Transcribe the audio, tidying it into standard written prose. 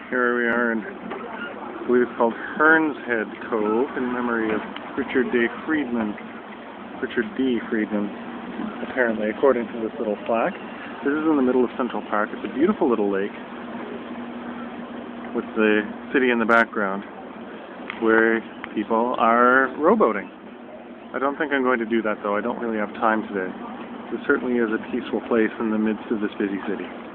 Here we are in, I believe it's called Hearn's Head Cove, in memory of Richard D. Friedman, apparently, according to this little plaque. This is in the middle of Central Park. It's a beautiful little lake with the city in the background where people are rowboating. I don't think I'm going to do that, though. I don't really have time today. It certainly is a peaceful place in the midst of this busy city.